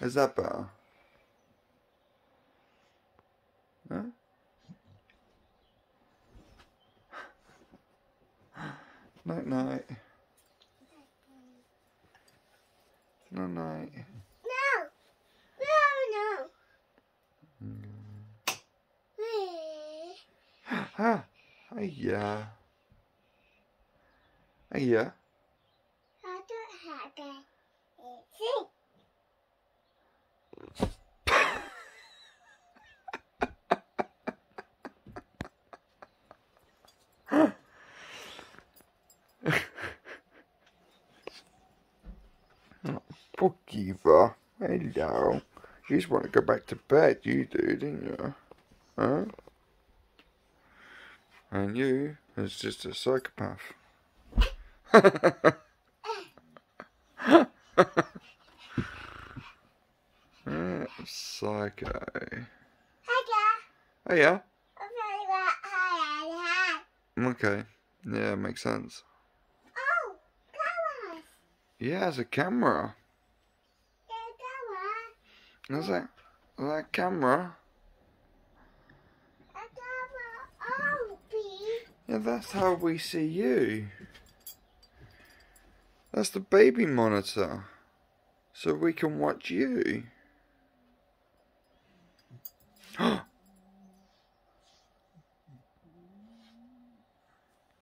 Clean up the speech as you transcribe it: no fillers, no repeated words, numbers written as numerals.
Is that better? Huh? Night night. Night night. No. Ah, hiya. Hiya. I don't have that. See? Poor Kiva. Hello. You just want to go back to bed, you do, didn't you? Huh? And you is just a psychopath. Psycho. Oh yeah? Okay. Yeah, makes sense. Oh, cameras. Yeah, it's a camera. Is that a camera? Oh, please. Yeah, that's how we see you. That's the baby monitor. So we can watch you.